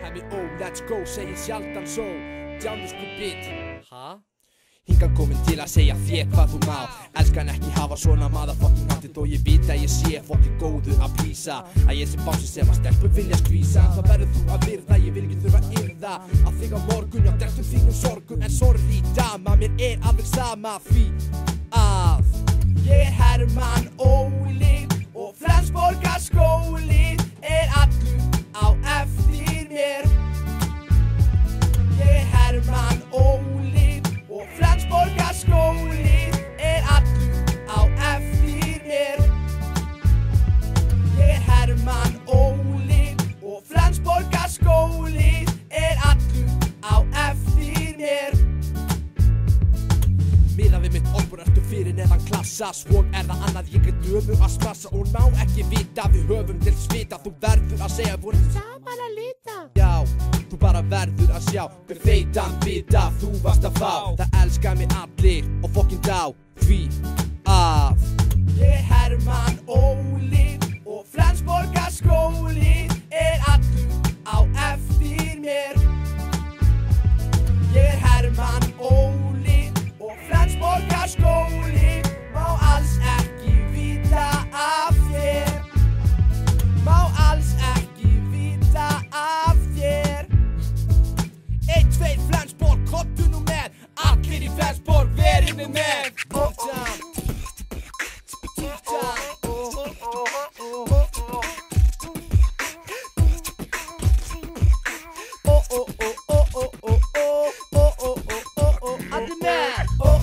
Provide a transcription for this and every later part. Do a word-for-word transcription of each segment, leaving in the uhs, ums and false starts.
Hemmi ó, let's go, segir sjaldan svo Djánursku bit, ha? Hingan komin til að segja þér hvað þú má Elskan ekki hafa svona motherfucking háttið Og ég veit að ég sé fokkin góðu að plýsa Að ég sé bási sem að stelpur vilja skvísa Það verður þú að virða, ég vil ekki þurfa að yrða Að þig á morgun, já drektum þínum sorgum En sorry dama, mér er alveg sama Því að ég er Hermann Óli Og Flensborgarskóli er allur á eftir mér Ég er Hermann Óli Og Flensborgarskóli er allur á eftir mér Ég er Hermann Óli Og Flensborgarskóli er allur á eftir mér Miðað við mitt orðbúr ertu fyrir neðan klassa Svo er það annað ég er dömu að spassa Og má ekki vita við höfum til svita Þú verður að segja vorum saman að lita Já, þú bara verður að sjá Hver feitan bita þú varst að fá Það elskar mig allir og fokkin dá Því að ég er Hermann Óli Og Flensborgarskóli er allur á eftir mér Ég er Hermann Óli Og Flensborgarskóli má alls ekki vita af þér Má alls ekki vita af þér Einn, tveir, Flensborg, kottu nú með Allir í Flensborg, verið með með Tíktan Tíktan Allir með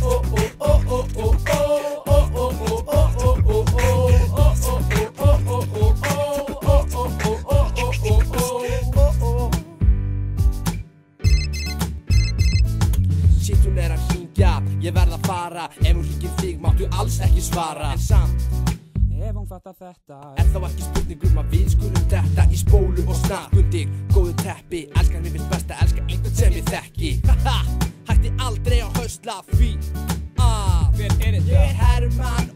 Shit, hún er að hringja, ég verð að fara Ef hún hringir þig máttu alls ekki svara En samt, ef hún fattar þetta er þá ekki spurning um að við skulum detta Í spólu og snakkundig, góðu teppi Elskan mér finnst best að elska einhvern sem ég þekki Haha, hætti aldrei að höstla því að Hver er þetta? Ég er Hermann